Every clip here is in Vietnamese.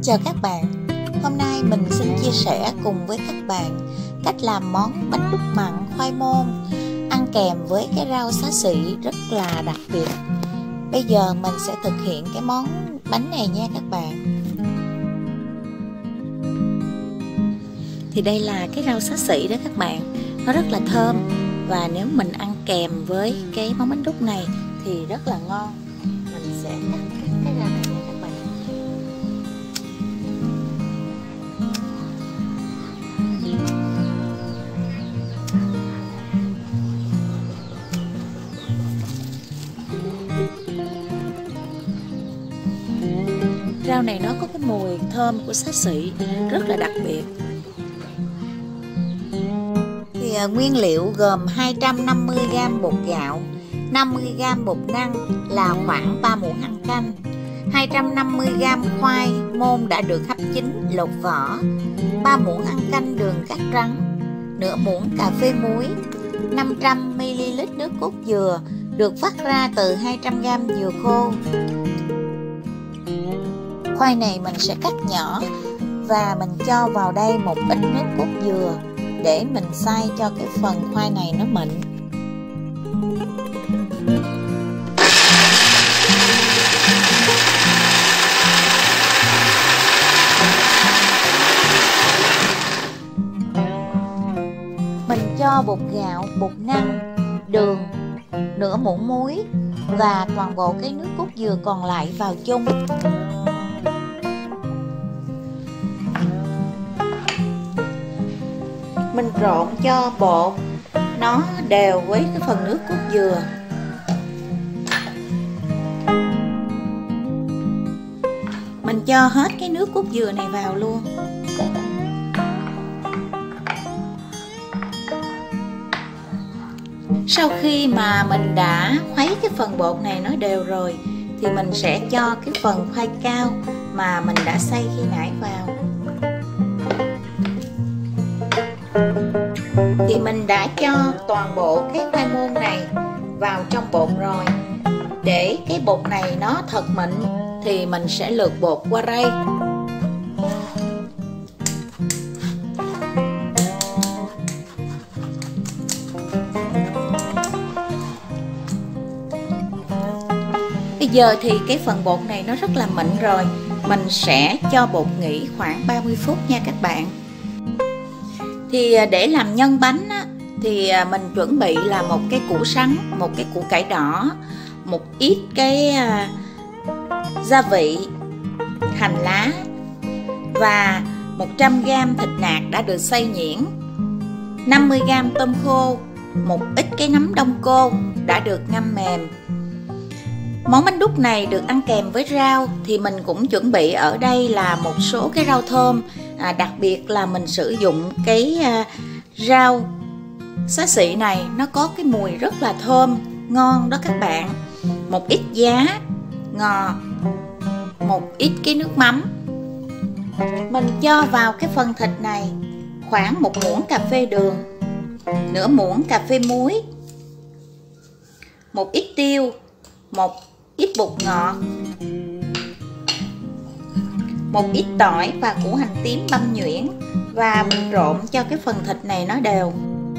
Chào các bạn, hôm nay mình xin chia sẻ cùng với các bạn cách làm món bánh đúc mặn khoai môn ăn kèm với cái rau xá xị rất là đặc biệt. Bây giờ mình sẽ thực hiện cái món bánh này nha các bạn. Thì đây là cái rau xá xị đó các bạn, nó rất là thơm và nếu mình ăn kèm với cái món bánh đúc này thì rất là ngon. Mình sẽ cắt cái rau này nha các bạn. Rau này nó có cái mùi thơm của xá xị rất là đặc biệt. Thì nguyên liệu gồm 250g bột gạo, 50g bột năng là khoảng 3 muỗng ăn canh, 250g khoai môn đã được hấp chín lột vỏ, 3 muỗng ăn canh đường cắt trắng, nửa muỗng cà phê muối, 500ml nước cốt dừa được vắt ra từ 200g dừa khô. Khoai này mình sẽ cắt nhỏ và mình cho vào đây một ít nước cốt dừa để mình xay cho cái phần khoai này nó mịn. Mình cho bột gạo, bột năng, đường, nửa muỗng muối và toàn bộ cái nước cốt dừa còn lại vào chung. Mình trộn cho bột nó đều với cái phần nước cốt dừa. Mình cho hết cái nước cốt dừa này vào luôn. Sau khi mà mình đã khuấy cái phần bột này nó đều rồi thì mình sẽ cho cái phần khoai cao mà mình đã xay khi nãy vào. Thì mình đã cho toàn bộ cái khoai môn này vào trong bột rồi. Để cái bột này nó thật mịn thì mình sẽ lượt bột qua rây. Bây giờ thì cái phần bột này nó rất là mịn rồi. Mình sẽ cho bột nghỉ khoảng 30 phút nha các bạn. Thì để làm nhân bánh á, thì mình chuẩn bị là một cái củ sắn, một cái củ cải đỏ, một ít cái gia vị, hành lá và 100g thịt nạc đã được xay nhuyễn, 50g tôm khô, một ít cái nấm đông cô đã được ngâm mềm. Món bánh đúc này được ăn kèm với rau thì mình cũng chuẩn bị ở đây là một số cái rau thơm, đặc biệt là mình sử dụng cái rau xá xị này, nó có cái mùi rất là thơm, ngon đó các bạn. Một ít giá, ngò, một ít cái nước mắm. Mình cho vào cái phần thịt này khoảng 1 muỗng cà phê đường, nửa muỗng cà phê muối, một ít tiêu, một ít bột ngọt, một ít tỏi và củ hành tím băm nhuyễn và mình trộn cho cái phần thịt này nó đều.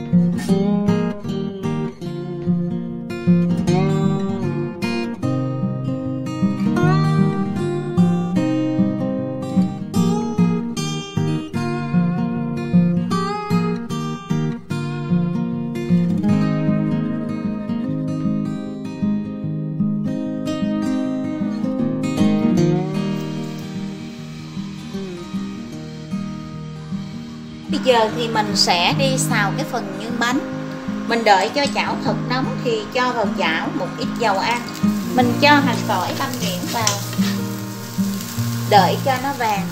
Bây giờ thì mình sẽ đi xào cái phần nhân bánh. Mình đợi cho chảo thật nóng thì cho vào chảo một ít dầu ăn. Mình cho hành tỏi băm nhuyễn vào. Đợi cho nó vàng.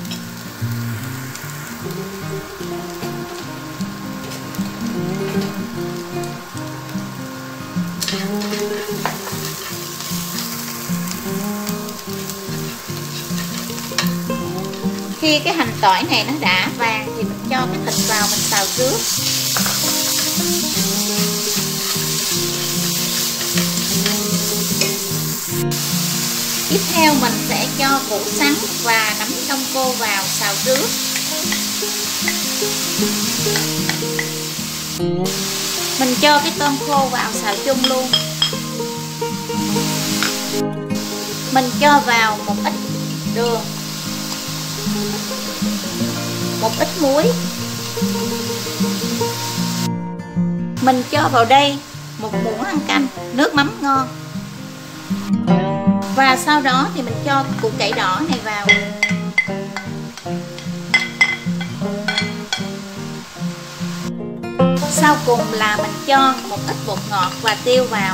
Khi cái hành tỏi này nó đã vàng thì mình cho cái thịt vào mình xào trước. Tiếp theo theo mình sẽ cho củ sắn và nấm đông cô vào xào trước. Mình cho cái tôm khô vào xào chung luôn. Mình cho vào một ít đường, một ít muối. Mình cho vào đây một muỗng ăn canh, nước mắm ngon. Và sau đó thì mình cho củ cải đỏ này vào. Sau cùng là mình cho một ít bột ngọt và tiêu vào.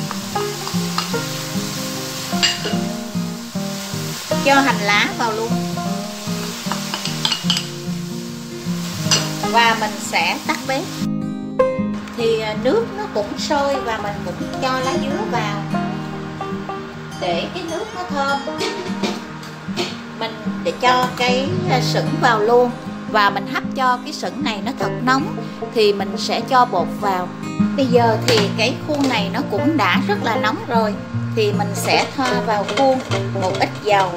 Cho hành lá vào luôn. Và mình sẽ tắt bếp. Thì nước nó cũng sôi và mình cũng cho lá dứa vào để cái nước nó thơm. Mình để cho cái sửng vào luôn. Và mình hấp cho cái sửng này nó thật nóng thì mình sẽ cho bột vào. Bây giờ thì cái khuôn này nó cũng đã rất là nóng rồi, thì mình sẽ thoa vào khuôn một ít dầu.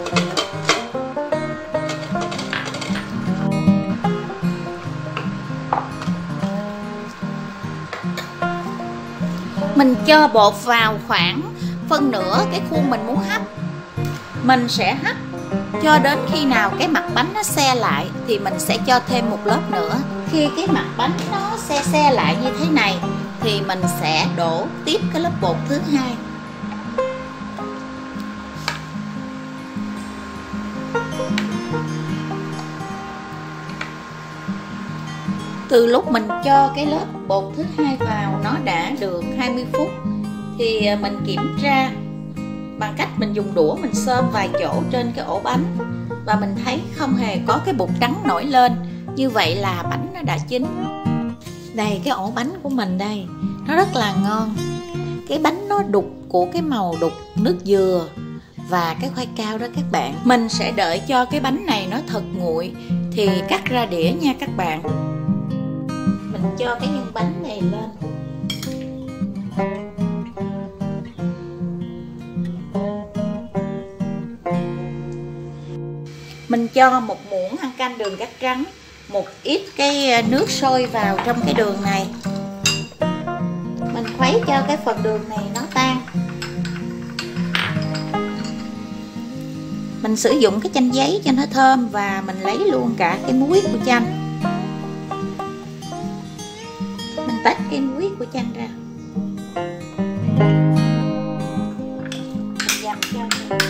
Mình cho bột vào khoảng phân nửa cái khuôn mình muốn hấp. Mình sẽ hấp cho đến khi nào cái mặt bánh nó se lại thì mình sẽ cho thêm một lớp nữa. Khi cái mặt bánh nó se lại như thế này thì mình sẽ đổ tiếp cái lớp bột thứ hai. Từ lúc mình cho cái lớp bột thứ hai vào nó đã được 20 phút thì mình kiểm tra bằng cách mình dùng đũa mình xơm vài chỗ trên cái ổ bánh và mình thấy không hề có cái bột trắng nổi lên. Như vậy là bánh nó đã chín. Đây cái ổ bánh của mình đây, nó rất là ngon. Cái bánh nó đục của cái màu đục nước dừa và cái khoai cao đó các bạn. Mình sẽ đợi cho cái bánh này nó thật nguội thì cắt ra đĩa nha các bạn. Mình cho cái nhân bánh này lên. Mình cho một muỗng ăn canh đường cát trắng, một ít cái nước sôi vào trong cái đường này. Mình khuấy cho cái phần đường này nó tan. Mình sử dụng cái chanh giấy cho nó thơm và mình lấy luôn cả cái muối của chanh. Mình tách cái muối của chanh ra. Mình dầm cho.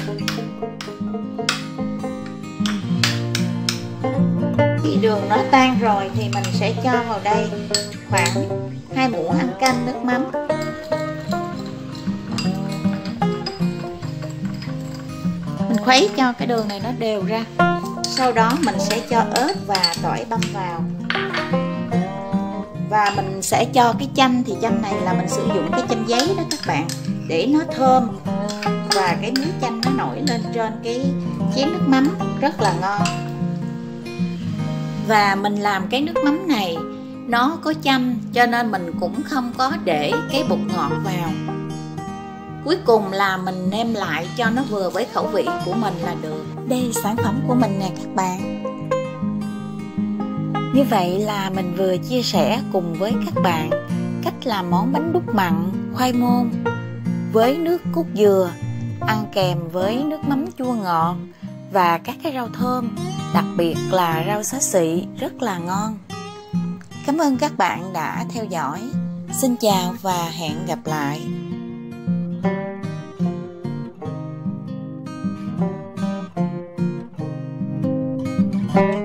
Khi đường nó tan rồi thì mình sẽ cho vào đây khoảng 2 muỗng ăn canh nước mắm. Mình khuấy cho cái đường này nó đều ra. Sau đó mình sẽ cho ớt và tỏi băm vào. Và mình sẽ cho cái chanh, thì chanh này là mình sử dụng cái chanh giấy đó các bạn, để nó thơm và cái miếng chanh nó nổi lên trên cái chén nước mắm rất là ngon. Và mình làm cái nước mắm này nó có chanh cho nên mình cũng không có để cái bột ngọt vào. Cuối cùng là mình nêm lại cho nó vừa với khẩu vị của mình là được. Đây sản phẩm của mình nè các bạn. Như vậy là mình vừa chia sẻ cùng với các bạn cách làm món bánh đúc mặn khoai môn với nước cốt dừa, ăn kèm với nước mắm chua ngọt và các cái rau thơm, đặc biệt là rau xá xị rất là ngon. Cảm ơn các bạn đã theo dõi. Xin chào và hẹn gặp lại.